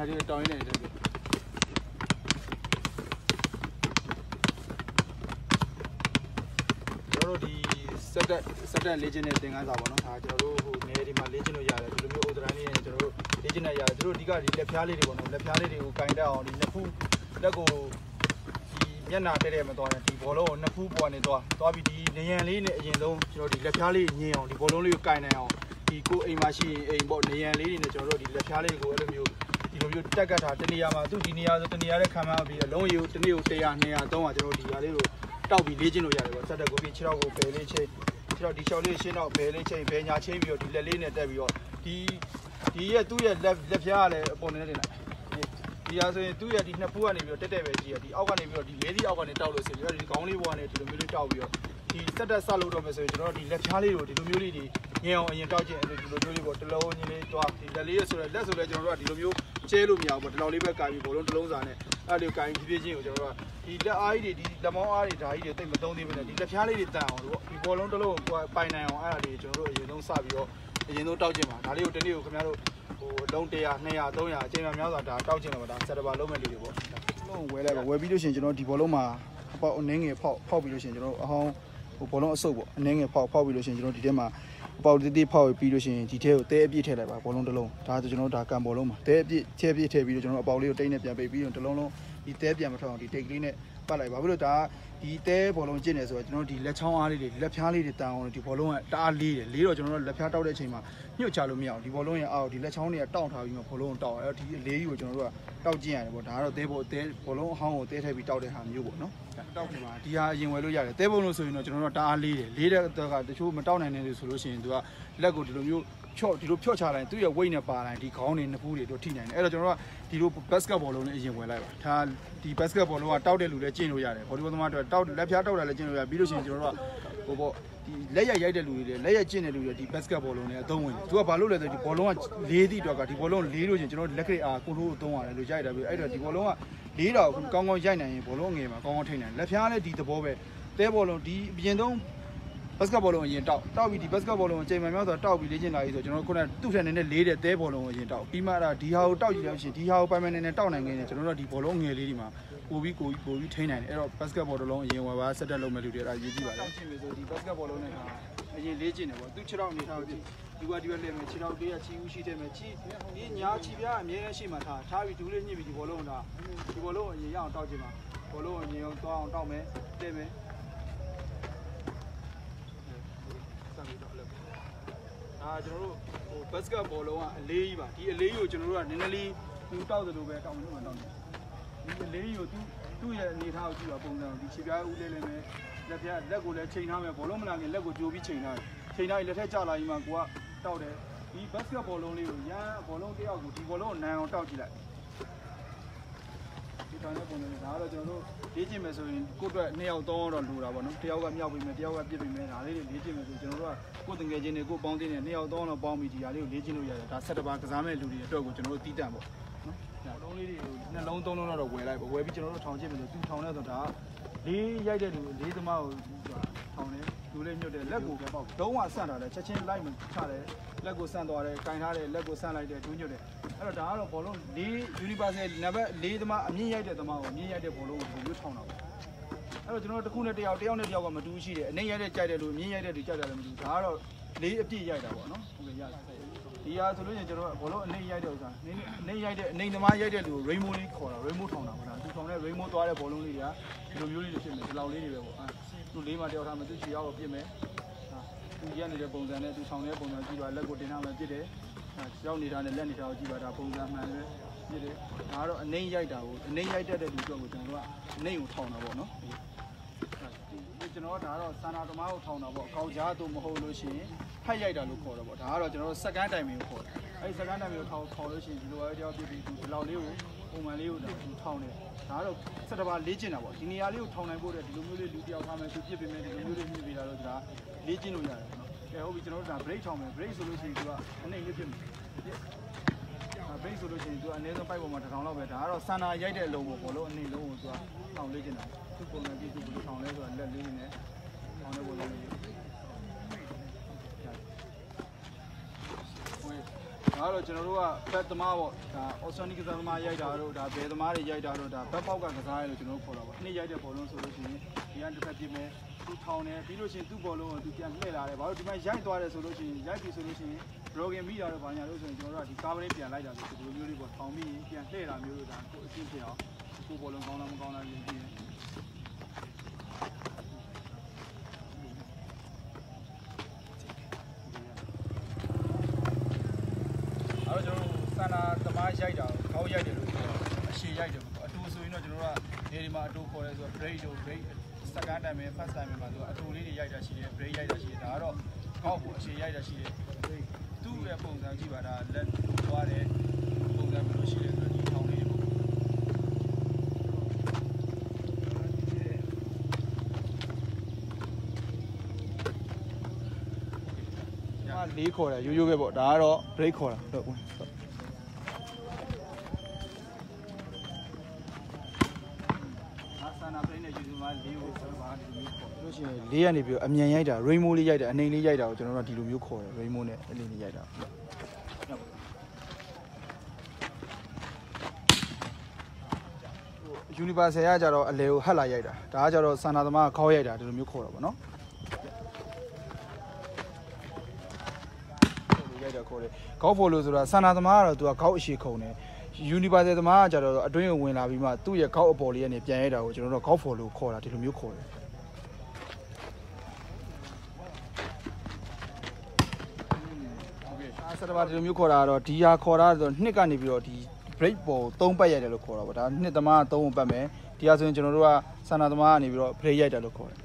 ဒီတောင်းရင်းနေတယ်ကျွန်တော်တို့ဒီစက်တက်လေ့ကျင့်တဲ့သင်ခန်းစာပေါ့နော်ဒါကျွန်တော်တို့ဟိုနေဒီမှာလေ့ကျင့်လို့ရတယ်ဒီလိုမျိုးဥဒရန်လေးနဲ့ကျွန်တော်တို့လေ့ကျင့်နေရတယ်သူတို့အဓိကဒီလက်ဖျားလေးတွေပေါ့နော်လက်ဖျားလေးတွေကိုကင်တက်အောင်ဒီနှစ်ဖူးလက်ကိုဒီမျက်နှာတဲ့မသွားရင်ဒီဘောလုံးကိုနှစ်ဖူးပေါ်နေသွားပြီးဒီနေရန်လေးနဲ့အရင်ဆုံးကျွန်တော်ဒီလက်ဖျားလေးညင်အောင်ဒီဘောလုံးလေးကိုကင်နိုင်အောင်ဒီကိုအိမ်မှာရှိရင်အိမ်ပေါ့နေရန်လေးတွေနဲ့ကျွန်တော်တို့ဒီလက်ဖျားလေးကိုအဲ့လိုမျိုးဒီလိုမျိုးတက်ကတ်ထားတနေရာမှာသူဒီနေရာဆိုတနေရာနဲ့ခံမှပြီးအလုံးယူတနေ့ကို100 200 300ကျွန်တော်ဒီဟာလေးကိုတောက်ပြီးလေ့ကျင့်လို့ရတယ်ပေါ့စက်တက်ကိုပြီးခြေထောက်ကိုပယ်လေးချိန်ခြေထောက်ဒီချောင်းလေးရှင်းတော့ဘယ်လေးချိန်ဘယ်ညာချိန်ပြီးတော့ဒီလက်လေးနဲ့တက်ပြီးတော့ဒီရဲ့သူ့ရဲ့လက်ဖျားကလည်းအပေါ်နေနေလိုက်ဒီဟာဆိုရင်သူ့ရဲ့ဒီနှစ်ဖူးကနေပြီးတော့တက်ပဲကြီးရဒီအောက်ကနေပြီးတော့ဒီလေးစီအောက်ကနေတောက်လို့ဆိုပြီးတော့ဒီခေါင်းလေးပေါ်ကနေဒီလိုမျိုးလေးတောက်ပြီးတော့ဒီစက်တက်ဆက်လို့တော့မယ်ဆိုရင်ကျွန်တော်ဒီလက်ဖျားလေးကိုဒီလိုမျိုးလေးဒီငင်အောင်အရင်တောက်ခြင်းဒီလိုမျိုးလေးပေါ့တလုံးကြီးလေးတွားဒီလက်လေးဆိုတော့လက်ဆိုလဲကျွန်တော်တို့ကဒီလိုမျိုးကျဲလို့မရဘူးပေါ့ဒီလောက်လေးပဲကာပြီးဘောလုံးတစ်လုံးစာနဲ့အဲ့လိုကာပြီးဖြည်းဖြည်းချင်းကိုကျွန်တော်တို့ကဒီလက်အားကြီးတွေဒီလက်မောင်းအားတွေဓာကြီးတွေတိတ်မသုံးသေးဘူးနဲ့ဒီလက်ဖျားလေးတွေတန်အောင်လို့ပေါ့ဒီဘောလုံးတစ်လုံးကိုပိုင်နိုင်အောင်အဲ့ဒါလေးကျွန်တော်တို့အရင်ဆုံးစပြီးတော့အရင်ဆုံးတောက်ခြင်းပါဒါလေးကိုတနေ့ကိုခင်ဗျားတို့ဟိုလုံး100 200 300အချိန်မှများစွာဒါတောက်ခြင်းတော့ဒါစက်တဘာလုံးမဲ့လေးတွေပေါ့လုံးဝဲလိုက်ပါဝဲပြီးလို့ရှိရင်ကျွန်တော်ဒီဘောလုံးမှာအပေါက်အနှင်းငယ်ဖောက်ပြီးလို့ရှိရင်ကျွန်တော်အဟောင်းဟိုဘောလုံးအစုပ်ပေါ့အနှင်းငယ်ဖောက်ပြီးလို့ရှိရင်ကျွန်တော်ဒီထဲမှာအပေါက်တိတိဖောက်ပြီးလို့ရှိရင်ဒီထဲကိုတဲအပြည့်ထည့်လိုက်ပါဘောလုံးတစ်လုံးဒါဆိုကျွန်တော်တို့ဒါကံဘောလုံးမှာတဲအပြည့်ထည့်ပြီးတော့ကျွန်တော်အပေါက်လေးကိုတိတ်နဲ့ပြန်ပိတ်ပြီးတော့တစ်လုံးလုံးဒီတဲပြန်မထွက်အောင်ဒီတိတ်ကလေးနဲ့ပတ်လိုက်ပါဘာလို့ဒါဒီတဲဘောလုံးကျင့်နေဆိုတော့ကျွန်တော်ဒီလက်ချောင်းအားလေးတွေလက်ဖျားလေးတွေတန်အောင်ဒီဘောလုံးကတအားလေးတယ်လေးတော့ကျွန်တော်တို့လက်ဖျားတောက်တဲ့အချိန်မှာညှို့ချလို့မရအောင်ဒီဘောလုံးရဲ့အောက်ဒီလက်ချောင်းတွေကတောက်ထားပြီးမှဘောလုံးကိုတောက်အဲ့တော့ဒီအလေးကြီးကိုကျွန်တော်တို့ကတောက်ကျင့်ရတယ်ပေါ့ဒါကတော့တဲဘောလုံးအဟောင်းကိုတဲထည့်ပြီးတောက်တဲ့ဟာမျိုးပေါ့နော်တောက်ခင်မှာဒီဟာအရင်ဝယ်လို့ရတယ်တဲဘုံလို့ဆိုရင်တော့ကျွန်တော်တို့တအားလေးတယ်လေးတဲ့ကတချို့မတောက်နိုင်နေလို့ဆိုလို့ရှိရင်သူကလက်ကိုဒီလိုမျိုးဒီလိုဖြော့ချတိုင်းသူ့ရဲ့ weight နဲ့ပါတိုင်းဒီခေါင်းတွေနှစ်ဖူးတွေတို့ထိနိုင်တယ်အဲ့တော့ကျွန်တော်တို့ကဒီလို basketball လုံးနဲ့အရင်ဝယ်လိုက်ပါဒါဒီ basketball လုံးကတောက်တဲ့လူလည်းကျင့်လို့ရတယ်ဘောဒီဘောသမားတွေတောက်လက်ဖျားတောက်တာလည်းကျင့်လို့ရပြီးလို့ရှိရင်ကျွန်တော်တို့ကဟိုပေါ့ဒီလက်ရိုက်တဲ့လူတွေလက်ရိုက်ကျင့်တဲ့လူတွေဒီ basketball လုံးနဲ့အသုံးဝင်သူကဘာလို့လဲဆိုဒီဘောလုံးကလေးသည့်အတွက်ကဒီဘောလုံးလေးလို့ချင်းကျွန်တော်လက်ကလေးအားကိုထိုးကိုသုံးရတယ်လို့ရိုက်တာပြီးအဲ့တော့ဒီဘောလုံးကလေးတော့ကောင်းကောင်းရိုက်နိုင်ရင်ဘောလုံးငယ်မှာကောင်းကောင်းထိနိုင်လက်ဖျားလည်းဒီသဘောပဲတဲဘောလုံးဒီအရင်ဆုံးbasketball လုံးအရင်တောက်ပြီးဒီ basketball လုံးအချိန်မှများဆိုတောက်ပြီးလေ့ကျင့်လာပြီဆိုကျွန်တော်ခုနကသူ့ထက်နည်းနည်းလေးတဲ့တဲဘောလုံးကိုအရင်တောက်ပြီးမှဒီဟာကိုတောက်ကြည့်လို့ရှိရင်ဒီဟာကိုပိုင်ပိုင်နေနေတောက်နိုင်ခဲ့ရင်ကျွန်တော်တို့ဒီဘောလုံးငယ်လေးဒီမှာပို့ပြီးထိနိုင်တယ်အဲ့တော့ basketball လုံးအရင်ဝယ်ပါစက်တက်လုံးမဲ့လူတွေအဲ့ဒါရေးကြည့်ပါလေတောက်ကြည့်ပြီဆိုဒီ basketball လုံးနဲ့အရင်လေ့ကျင့်တယ်ပေါ့သူခြေထောက်အနေထားကိုကြည့်ဒီကလဲမယ်ခြေထောက်လေးကချီဦးရှိတယ်မယ်ချီဒီညာချီပြားအမြဲတမ်းရှိမှထားပြီးဒူးလေးညှစ်ပြီးဒီဘောလုံးဒီဘောလုံးအရင်ရအောင်တောက်ကြည့်ပါဘောလုံးအရင်အောင်သွားအောင်တောက်မယ်တဲ့မယ်ကျွန်တော်တို့ဟို basketball လုံးကအလေးကြီးပါဒီအလေးကြီးကိုကျွန်တော်တို့ကနည်းနည်းလေးသူတောက်တယ်လို့ပဲတောက်လို့မှတောက်တယ်ဒီအလေးကြီးကိုသူ့ရဲ့အနေထားကိုကြည့်ပါပုံစံဒီခြေပြားဦးလေးလည်းမယ်လက်ပြလက်ကိုလည်းချိန်ထားမယ်ဘောလုံးမလာခင်လက်ကိုကြိုးပြီးချိန်ထားတယ်ချိန်ထားရင်လက်ထက်ကျလာပြီးမှကိုကတောက်တယ်ဒီ basketball လုံးလေးကိုရမ်းဘောလုံးတစ်ယောက်ကိုဒီဘောလုံးကိုနိုင်အောင်တောက်ကြည့်လိုက်ဒီတိုင်းနဲ့ပုံစံဒါကတော့ကျွန်တော်တို့လေ့ကျင့်မယ်ဆိုရင်ကိုယ့်အတွက်2ယောက်3ယောက်တော့လိုတာပေါ့နော်တစ်ယောက်ကမြောက်ပြီးမယ်တစ်ယောက်ကပြစ်ပြီးမယ်ဒါလေးတွေလေ့ကျင့်မယ်ဆိုကျွန်တော်တို့ကကိုယ်တငယ်ချင်းတွေကိုပေါင်းတင်နေ2ယောက်3ယောက်တော့ပေါင်းပြီးဒီဟာလေးကိုလေ့ကျင့်လို့ရတယ်ဒါဆက်တစ်ပါးကစားမဲ့လူတွေအတွက်ကိုကျွန်တော်တို့တီးတန့်ပေါ့နော်လုံးလေးတွေကို2လုံး3လုံးတော့ဝယ်လိုက်ပေါ့ဝယ်ပြီးကျွန်တော်တို့ထောင်ချစ်မယ်ဆိုသူထောင်လဲဆိုဒါလေးရိုက်တဲ့လူလေးသမားကိုထောင်တယ်လူလေးမြုပ်တယ်လက်ကိုပဲပေါ့လုံးဝဆန့်ထားတယ်ချက်ချင်းလိုက်မချတယ်လက်ကိုဆန့်သွားတယ်ကင်ထားတယ်လက်ကိုဆန့်လိုက်တယ်ဒူးညွတ်တယ်အဲ့တော့ဒါကတော့ဘောလုံး၄ universal နံပါတ်၄သမားအမြင့်ရိုက်တဲ့သမားကိုအမြင့်ရိုက်တဲ့ဘောလုံးကိုမျိုးထောင်တာပေါ့အဲ့တော့ကျွန်တော်တို့တစ်ခုနဲ့တစ်ယောက်နဲ့တစ်ယောက်ကမတူရှိတယ်အနှိမ့်ရိုက်တဲ့ကြိုက်တယ်လို့အမြင့်ရိုက်တဲ့သူကြိုက်တယ်လည်းမတူဒါကတော့၄အပြည့်ရိုက်တာပေါ့နော်ဟုတ်ကဲ့ရတယ်ဒီဟာဆိုလို့ရှိရင်ကျွန်တော်ဘောလုံးအနှိမ့်ရိုက်တဲ့ဥစ္စာအနှိမ့်ရိုက်တဲ့အနှိမ့်သမားရိုက်တဲ့လူကို rainbow လေးခေါ်တာ rainbow ထောင်တာပေါ့ဒါသူထောင်တဲ့ rainbow သွားတဲ့ဘောလုံးလေးတွေကဒီလိုမျိုးလေးတွေဖြစ်မယ်ဒီလောက်လေးတွေပဲပေါ့သူလေးမှတယောက်ထားမှသူချီရောက်တော့ပြစ်မယ်သူရက်နေတဲ့ပုံစံနဲ့သူထောင်တဲ့ပုံစံကြည့်ပါလက်ကိုတင်ထားမှပြစ်တယ်ရောက်နေတာနဲ့လက်နေတာကိုကြည့်ပါဒါပုံစံမှန်တယ်ပြစ်တယ်ဒါကတော့အနှိမ့်ရိုက်တာကိုအနှိမ့်ရိုက်တတ်တဲ့လူတို့ကိုကျွန်တော်တို့ကအနှိမ့်ကိုထောင်တာပေါ့နော်ကျွန်တော်ဒါတော့စန္ဒာသမားကိုထောင်တာပေါ့ကောက်ကြားသူမဟုတ်လို့ရှိရင်ဖက်ရိုက်တာလို့ခေါ်တော့ပေါ့ဒါကတော့ကျွန်တော်တို့စက္ကန့်တိုင်မင်းကိုခေါ်တယ်အဲဒီစက္ကန့်တိုင်မင်းကိုထောင်လို့ရှိရင်ဒီလိုပဲတယောက်ပြပြီးဒီလောက်လေးကိုပုံမှန်လေးကိုထောင်တယ်ဒါကတော့စက်တဘာလေ့ကျင့်တာပေါ့ဒီနေရာလေးကိုထောင်နိုင်ဖို့တဲ့ဒီလိုမျိုးလေးလူတယောက်ထားမယ်သူပြစ်ပေးမယ်ဒီလိုမျိုးလေးမြှစ်ပေးတာတော့ဒါလေ့ကျင့်လို့ရတယ်နော်ကဲဟုတ်ပြီကျွန်တော်တို့ဒါ break ထောင်မယ် break ဆိုလို့ရှိရင်သူကအနှိမ့်လေးပြစ်မယ်break ဆိုလို့ရှိရင်သူကအနည်းဆုံးပိုက်ပေါ်မှာ1000လောက်ပဲဒါကတော့စန္ဒာရိုက်တဲ့အလုံးပေါ့ဘောလုံးအနှိမ့်လုံးကိုသူကထောင်လေ့ကျင့်တာသူ့ပုံစံပြည့်သူ့ဘယ်လိုထောင်လဲဆိုတာလက်လေးနဲ့ထောင်တဲ့ပုံစံလေးဒါတော့ကျွန်တော်တို့ကဘက်သမားပေါ့ဒါအော်စတြေးလျကစားသမားရိုက်တာတို့ဒါဘယ်သမားတွေရိုက်တာတို့ဒါဘက်ပေါက်ကစားရလို့ကျွန်တော်တို့ခေါ်တာပေါ့နှစ်ရိုက်တဲ့ဘောလုံးဆိုလို့ရှိရင်ဒီကတစ်ဖက်ပြင်းမယ်သူထောင်တယ်ပြီးလို့ရှိရင်သူ့ဘောလုံးကိုသူပြန်လှည့်လာတယ်ဘာလို့ဒီမှာရိုက်သွားတယ်ဆိုလို့ရှိရင်ရိုက်ပြီဆိုလို့ရှိရင် broken မိတာတော့ဘာညာလို့ဆိုရင်ကျွန်တော်တို့ကဒီကားပလေးပြန်လိုက်တာဆိုဒီလိုမျိုးလေးပေါ့ထောင်ပြီးပြန်လှည့်တာမျိုးလို့ဒါကိုအရှင်းဖြစ်အောင်ကိုဘောလုံးကောင်းလားမကောင်းလားပြင်ပြီးတယ်အဲ့တော့ကျွန်တော်စန္ဒာသမားရိုက်တာကောက်ရိုက်တယ်လို့ပြောအရှည်ရိုက်တယ်ပေါ့အတူဆိုရင်တော့ကျွန်တော်တို့ကဒီမှာအတူခေါ်တယ်ဆိုတော့ break တို့ break second time နဲ့ first time မှာဆိုတော့အတူလေးတွေရိုက်တာရှိတယ် break ရိုက်တာရှိတယ်ဒါကတော့ကောက်ဖို့အရှည်ရိုက်တာရှိတယ်သူ့ရဲ့ပုံစံကြည့်ပါဒါလက်သွားတယ်ပုံစံဘယ်လိုရှိလဲဆိုတော့ဒီထောင်လေးတွေပေါ့လေးခေါ်တယ်ရိုးရိုးပဲပေါ့ဒါကတော့ break ခေါ်တာဟုတ်ဝင်ဆန္ဒပြနေယူမှာလေးကိုဆိုတော့ဒီလိုမျိုးခေါ်လို့ရှိရင်လေးကနေပြီးအမြန်ရိုက်တာ rainbow လေးရိုက်တာအနေလေးရိုက်တာကိုကျွန်တော်တို့ဒီလိုမျိုးခေါ်တယ် rainbow နဲ့အလေးလေးရိုက်တာUniversal ကကြတော့အလဲကိုဟတ်လာရိုက်တာဒါကကြတော့ဆန္ဒသမားခေါက်ရိုက်တာဒီလိုမျိုးခေါ်တာပေါ့နော်ရိုက်တာခေါ်တယ်ခေါက်ဖို့လို့ဆိုတာဆန္ဒသမားကတော့သူကခေါက်အရှိခုံတယ် Universal သမားကကြတော့အတွင်းကိုဝင်လာပြီးမှသူ့ရဲ့ခေါက်အပေါ်လေးကနေပြန်ရိုက်တာကိုကျွန်တော်တို့ခေါက်ဖို့လို့ခေါ်တာဒီလိုမျိုးခေါ်တယ်ဆန္ဒဘာဒီလိုမျိုးခေါ်တာကတော့ဒီဟာခေါ်တာဆိုနှစ်ကနေပြီးတော့ဒီ break ပေါ်3ပတ်ရိုက်တယ်လို့ခေါ်တာပေါ့ဒါနှစ်သမား3ပုံပတ်မယ်ဒီဟာဆိုရင်ကျွန်တော်တို့ကဆန္ဒသမားကနေပြီးတော့ break ရိုက်တယ်လို့ခေါ်တယ်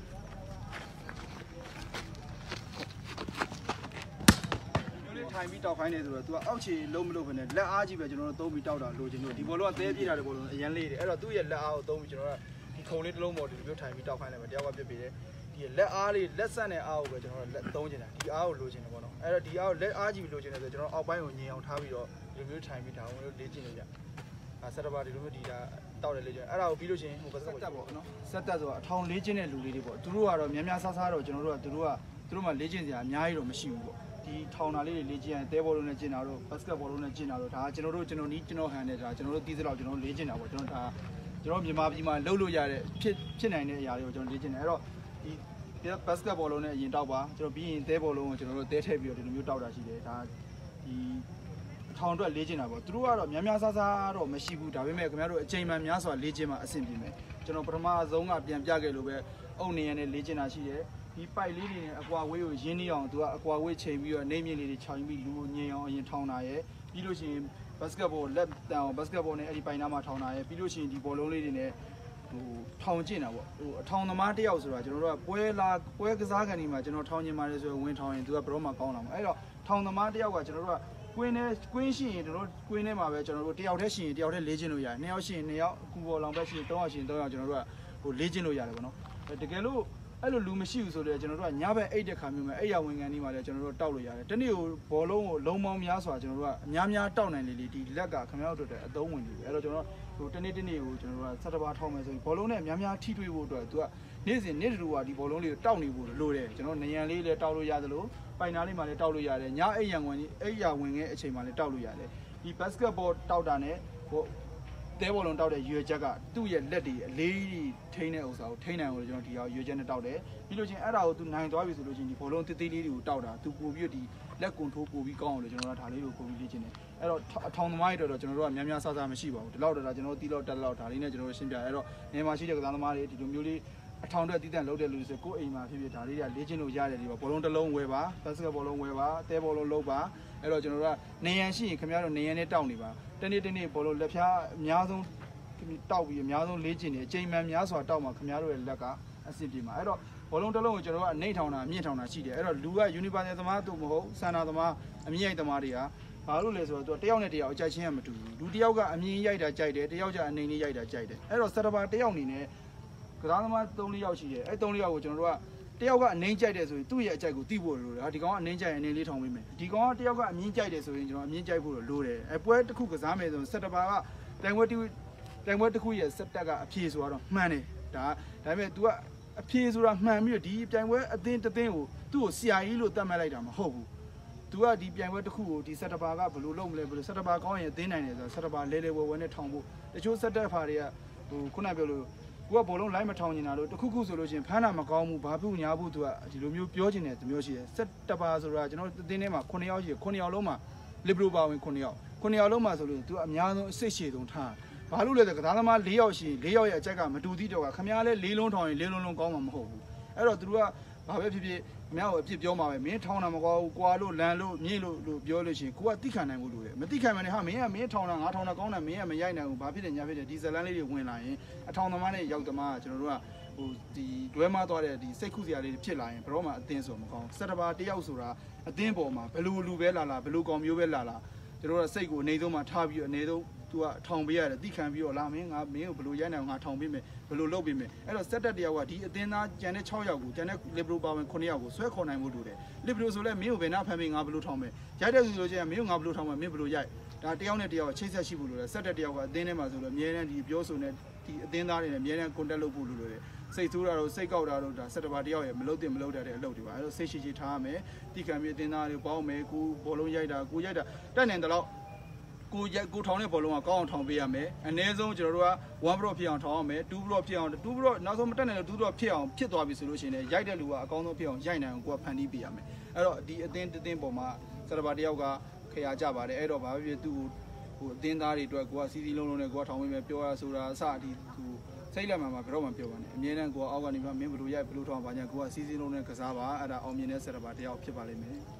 ထိုင်ပြီးတောက်ခိုင်းနေဆိုတော့ तू ကအောက်ခြေလုံးမလို့ပဲနဲ့လက်အားကြီးပဲကျွန်တော်တို့သုံးပြီးတောက်တာလိုချင်လို့ဒီဘောလုံးကသဲပြေးတာတဲ့ဘောလုံးအရန်လေးတယ်အဲ့တော့သူ့ရဲ့လက်အားကိုသုံးပြီးကျွန်တော်ကဒီခုံလေးတစ်လုံးပေါ်ဒီလိုမျိုးထိုင်ပြီးတောက်ခိုင်းလိုက်မယ်တယောက်ကပြစ်ပေးတယ်ဒီလက်အားလေးလက်ဆက်နဲ့အားကိုပဲကျွန်တော်တို့လက်သုံးချင်တာဒီအားကိုလိုချင်တယ်ပေါ့နော်အဲ့တော့ဒီအားကိုလက်အားကြီးလိုချင်တယ်ဆိုကျွန်တော်အောက်ပိုင်းကိုညင်အောင်ထားပြီးတော့ဒီလိုမျိုးထိုင်ပြီးဒါဝင်လို့လေ့ကျင့်လို့ရဆက်တပါဒီလိုမျိုးဒီဒါတောက်တယ်လေ့ကျင့်အဲ့ဒါကိုပြီးလို့ရှိရင်ဟိုဘက်ဆက်တက်ပေါ့နော်ဆက်တက်ဆိုတာအထောင်လေ့ကျင့်တဲ့လူလေးတွေပေါ့သူတို့ကတော့များများဆဆတော့ကျွန်တော်တို့ကသူတို့မှလေ့ကျင့်စရာအများကြီးတော့မရှိဘူးပေါ့ဒီထောင်တာလေးတွေလေ့ကျင့်ရင်တဲဘောလုံးနဲ့ကျင့်တာတို့ဘတ်စကတ်ဘောလုံးနဲ့ကျင့်တာတို့ဒါကျွန်တော်နီးကျွန်တော်ဟန်နဲ့ဒါကျွန်တော်တို့တီးစလောက်ကျွန်တော်လေ့ကျင့်တာပေါ့ကျွန်တော်မြန်မာပြည်မှာလှုပ်လို့ရတဲ့ဖြစ်နိုင်တဲ့အရာတွေကိုကျွန်တော်လေ့ကျင့်တယ်အဲ့တော့ဒီဘတ်စကတ်ဘောလုံးနဲ့အရင်တောက်ပါကျွန်တော်ပြီးရင်တဲဘောလုံးကိုကျွန်တော်တို့တဲထည့်ပြီးတော့ဒီလိုမျိုးတောက်တာရှိတယ်ဒါဒီထောင်အတွက်လေ့ကျင့်တာပေါ့သူတို့ကတော့များများဆဆတော့မရှိဘူးဒါပေမဲ့ခင်ဗျားတို့အချိန်မှန်များစွာလေ့ကျင့်မှအဆင်ပြေမယ်ကျွန်တော်ပထမဆုံးကပြန်ပြခဲ့လို့ပဲအုံနေရနဲ့လေ့ကျင့်တာရှိတယ်ဒီပိုက်လေးတွေနဲ့အကွာဝေးကိုရင်းနှီးအောင်သူကအကွာဝေးချိန်ပြီးတော့နေမြင့်လေးတွေခြောင်ပြီးလူကိုညင်အောင်အရင်ထောင်တာရယ်ပြီးလို့ရှိရင်ဘတ်စကတ်ဘောလက်တန်အောင်ဘတ်စကတ်ဘောနဲ့အဲ့ဒီပိုင်နာမှာထောင်တာရယ်ပြီးလို့ရှိရင်ဒီဘောလုံးလေးတွေနဲ့ဟိုထောင်ကျင့်တာပေါ့ဟိုအထောင်သမားတယောက်ဆိုတာကျွန်တော်တို့ကပွဲကစားကန်ဒီမှာကျွန်တော်ထောင်ကျင်ပါတယ်ဆိုတော့ဝင်ထောင်ရင်သူကဘယ်တော့မှကောင်းလာမှာအဲ့တော့ထောင်သမားတယောက်ကကျွန်တော်တို့ကကွင်းရှိရင်တို့ကွင်းထဲမှာပဲကျွန်တော်တို့တယောက်တည်းရှိရင်တယောက်တည်းလေ့ကျင့်လို့ရတယ်နှစ်ယောက်ရှိရင်နှစ်ယောက်ကူဘော်လောင်ပဲရှိရင်3ယောက်ရှိရင်3ယောက်ကျွန်တော်တို့ကဟိုလေ့ကျင့်လို့ရတယ်ပေါ့နော်တကယ်လို့အဲ့လိုလူမရှိဘူးဆိုတော့ကျွန်တော်တို့ကညဘက်အိတ်တဲ့ခါမျိုးမှာအဲ့ရဝင်ကန်ဒီမှာလည်းကျွန်တော်တို့တောက်လို့ရတယ်တနေ့ကိုဘောလုံးကိုလုံးပေါင်းများစွာကျွန်တော်တို့ကအများတောက်နိုင်လေဒီလက်ကခင်ဗျားတို့အတွက်အသုံးဝင်နေပြီအဲ့တော့ကျွန်တော်ဟိုတနေ့ကိုကျွန်တော်တို့က17ပါးထောက်မယ်ဆိုရင်ဘောလုံးနဲ့များထိတွေ့ဖို့အတွက်သူကနေ့တူကဒီဘောလုံးလေးကိုတောက်နေဖို့လိုတယ်ကျွန်တော်နေရန်လေးလည်းတောက်လို့ရတယ်လို့ပိုင်နာလေးမှာလည်းတောက်လို့ရတယ်ညအိတ်ရံဝင်ခဲ့အချိန်မှာလည်းတောက်လို့ရတယ်ဒီဘတ်စကတ်ဘောတောက်တာနဲ့ဟိုတဲဘောလုံးတောက်တဲ့ရွေချက်ကသူ့ရဲ့လက်တွေအလေးကြီးထိန်းတဲ့ဥစ္စာကိုထိန်းနိုင်လို့ကျွန်တော်ဒီဟာရွေချက်နဲ့တောက်တယ်ပြီးလို့ချင်းအဲ့ဒါကိုသူနိုင်သွားပြီဆိုလို့ချင်းဒီဘောလုံးသေးလေးတွေကိုတောက်တာသူပို့ပြီးဒီလက်ကွန်ထိုးပို့ပြီးကောင်းအောင်လို့ကျွန်တော်ကဒါလေးကိုပို့ပြီးလေ့ကျင့်တယ်အဲ့တော့အထောင်သမားတွေတော့ကျွန်တော်တို့ကများဆဆမရှိပါဘူးဒီလောက်တော့ကျွန်တော်တို့တီးလောက်တက်လောက်ဒါလေးနဲ့ကျွန်တော်တို့ရှင်းပြအဲ့တော့နေမှာရှိတဲ့ကစားသမားတွေဒီလိုမျိုးလေးအထောင်အတွက်တီးတန့်လုပ်တဲ့လူဆိုကိုယ့်အိမ်မှာဖြစ်ဒါလေးတွေကလေ့ကျင့်လို့ရတယ်ဒီဘောလုံးတစ်လုံးဝယ်ပါဘတ်စကတ်ဘောလုံးဝယ်ပါတဲဘောလုံးလုပ်ပါအဲ့တော့ကျွန်တော်တို့ကနေရန်ရှိရင်ခင်ဗျားတို့နေရန်နဲ့တောက်နေပါတနေ့ဘောလုံးလက်ဖြားအများဆုံးတောက်ပြီးအများဆုံးလေ့ကျင့်နေအချိန်မှန်များစွာတောက်မှာခင်ဗျားတို့ရဲ့လက်ကအဆင်ပြေမှာအဲ့တော့ဘောလုံးတစ်လုံးကိုကျွန်တော်တို့ကနေထောင်တာအမြင့်ထောင်တာရှိတယ်အဲ့တော့လူက Universal သမားတို့မဟုတ်စန္ဒသမားအမြင့်ရိုက်သမားတွေကဘာလို့လဲဆိုတော့သူတယောက်နဲ့တယောက်အကြိုက်ချင်းကမတူဘူးလူတယောက်ကအမြင့်ရိုက်တာကြိုက်တယ်တယောက်ကျအနေနဲ့ရိုက်တာကြိုက်တယ်အဲ့တော့ဆက်တပါတယောက်အနေနဲ့ကစားသမား3-4ယောက်ရှိတယ်အဲ့3-4ယောက်ကိုကျွန်တော်တို့ကတယောက်ကအနှိမ့်ကြိုက်တယ်ဆိုရင်သူ့ရဲ့အကြိုက်ကိုသိဖို့လိုတယ်ဟာဒီကောင်ကအနှိမ့်ကြိုက်ရင်အနေလေးထောင်ပေးမယ်ဒီကောင်ကတယောက်ကအမြင့်ကြိုက်တယ်ဆိုရင်ကျွန်တော်အမြင့်ကြိုက်ဖို့လိုတယ်အပွဲတစ်ခုကစားမယ်ဆိုရင်ဆက်တပါကတိုင်ပွဲတစ်ခုရဲ့ဆက်တက်ကအဖြေဆိုတော့မှန်တယ်ဒါပေမဲ့ तू ကအဖြေဆိုတာမှန်ပြီးတော့ဒီပြိုင်ပွဲအသင်းတစ်သင်းကိုသူ့ကိုဆရာကြီးလို့သတ်မှတ်လိုက်တာမဟုတ်ဘူးသူကဒီပြိုင်ပွဲတစ်ခုကိုဒီစက်တဘာကဘယ်လိုလုပ်မလဲဘယ်လိုစက်တဘာကောင်းရင်သိနိုင်တယ်ဆိုတော့စက်တဘာလဲလဲဝဲဝဲနဲ့ထောင်ဖို့တချို့စက်တက်ဖာတွေကဟိုခုနပြောလို့ကိုကဘောလုံးလိုက်မထောင်နေတာလို့တခုခုဆိုလို့ရှိရင်ဖမ်းတာမကောင်းဘူးဘာဖြစ်ညာဘူးသူကဒီလိုမျိုးပြောချင်တယ်ဒီမျိုးရှိတယ်စက်တဘာဆိုတာကျွန်တော်တင်းထဲမှာ9ယောက်ရှိတယ်9ယောက်လုံးမှာလီဘရိုပါဝင်9ယောက်လုံးမှာဆိုလို့သူကအများဆုံးအစ်စ်ရှည်ဆုံးထားဘာလို့လဲဆိုကစားသမား4ယောက်ရှိ4ယောက်ရဲ့အချက်ကမတူသေးတော့ကခမရလဲ4လုံးထောင်ရင်4လုံးလုံးကောင်းမှာမဟုတ်ဘူးအဲ့တော့သူတို့ကဘာပဲဖြစ်ဖြစ်အများကိုအပြစ်ပြောမှာပဲမင်းထောင်တာမကောင်းဘူးကွာလို့လန်လို့မြေ့လို့ပြောလို့ရှိရင်ကိုကတိခံနိုင်ဘူးလို့လေမတိခံမနဲ့ဟာမင်းထောင်တာငါထောင်တာကောင်းတယ်မင်းကမရိုက်နိုင်ဘူးဘာဖြစ်တယ်ညာဖြစ်တယ်ဒီဇလန်းလေးတွေဝင်လာရင်အထောင်သမားနဲ့ရောက်သမားကကျွန်တော်တို့ကဟိုဒီတွဲမသွားတဲ့ဒီစိတ်ခုစရာလေးဖြစ်လာရင်ဘယ်တော့မှအသင်းဆိုမကောင်းစက်တဘာတယောက်ဆိုတာအသင်းပေါ်မှာဘယ်လိုလူပဲလာဘယ်လိုကောင်မျိုးပဲလာကျွန်တော်တို့ကစိတ်ကိုအနေဆုံးမှာထားပြီးအနေဆုံးသူကထောင်ပေးရတယ်တိခံပြီးတော့လာမင်းကိုဘယ်လိုရိုက်နိုင်အောင်ငါထောင်ပေးမယ်ဘယ်လိုလုပ်ပေးမယ်အဲ့တော့စက်တက်တယောက်ကဒီအသင်းသားကျန်တဲ့6ယောက်ကိုကျန်တဲ့လီဘရိုပါဝင်9ယောက်ကိုဆွဲခေါ်နိုင်မှုလိုတယ်လီဘရိုဆိုလဲမင်းကိုဘယ်နှဖမ်းပေးငါဘယ်လိုထောင်မယ်ရိုက်တဲ့သူဆိုချင်းမင်းကိုငါဘယ်လိုထောင်မယ်မင်းဘယ်လိုရိုက်ဒါတယောက်နဲ့တယောက်ချိတ်ဆက်ရှိဖို့လိုတယ်စက်တက်တယောက်ကအသင်းထဲမှာဆိုလို့အများနဲ့ဒီပြောဆိုနေဒီအသင်းသားတွေနဲ့အများနဲ့ contact လုပ်ဖို့လိုတယ်စိတ်ဆိုးတာတော့စိတ်ကောက်တာတော့ဒါစက်တဘာတယောက်ရဲ့မလုပ်တင်မလုပ်တတ်တဲ့အလုပ်တွေပါအဲ့တော့စိတ်ရှိရှိထားရမယ်တိခံပြီးအသင်းသားတွေပေါင်းမယ်ကိုဘောလုံးရိုက်တာကိုရိုက်တာတက်နိုင်တယ်လို့ကိုထောင်တဲ့ဘောလုံးကကောင်းအောင်ထောင်ပေးရမယ်အနည်းဆုံးကျွန်တော်တို့က1 block ဖြစ်အောင်ထောင်ရမယ်2 block ဖြစ်အောင်2 block နောက်ဆုံးမတက်နိုင်လို့2 block ဖြစ်အောင်ဖြစ်သွားပြီဆိုလို့ရှိရင်ရိုက်တဲ့လူကအကောင်းဆုံးဖြစ်အောင်ရိုက်နိုင်အောင်ကိုကဖန်တီးပေးရမယ်အဲ့တော့ဒီအသင်းပေါ်မှာစက်တဘာတယောက်ကခရာကြပါတယ်အဲ့တော့ဘာဖြစ်ဖြစ်သူ့ဟိုအသင်းသားတွေအတွက်ကိုကစီစီလုံးလုံးနဲ့ကိုကထောင်ပေးမယ်ပြောရဆိုတာအစဒီသူစိတ်လက်မှာဘယ်တော့မှပြောပါနဲ့အမြဲတမ်းကိုအောက်ကနေမှမင်းဘယ်လိုရိုက်ဘယ်လိုထောင်ပါညာကိုကစီစီလုံးနဲ့ကစားပါအဲ့ဒါအောင်မြင်တဲ့စက်တဘာတယောက်ဖြစ်ပါလိမ့်မယ်